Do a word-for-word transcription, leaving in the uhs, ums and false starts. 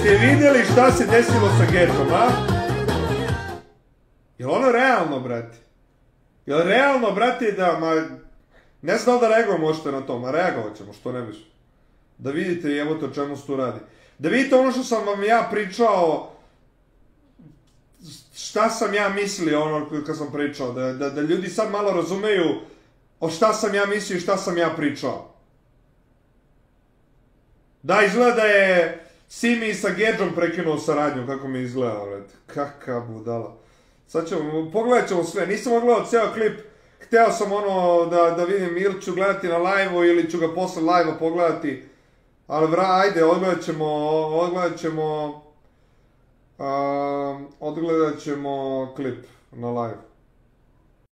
Jeste vidjeli šta se desilo sa Gedžom, a? Jel ono realno, brate? Jel realno, brate, da, ma... Ne znam da reagujemo možete na to, ma reagovat ćemo, što ne biš. Da vidite, evo to o čemu se tu radi. Da vidite ono što sam vam ja pričao, šta sam ja mislio, ono kad sam pričao, da, da, da ljudi sad malo razumeju o šta sam ja mislio i šta sam ja pričao. Da, izgleda je Simi sa Gedžom prekinuo saradnju, kako mi izgleda, vrete. Kaka budala. Sad ćemo, pogledat ćemo sve, nisam ogledao ceo klip, hteo sam ono da, da vidim ili ću gledati na live-u ili ću ga posle live-a pogledati, ali vra, ajde, odgledat ćemo, odgledat ćemo, uh, odgledat ćemo klip na live.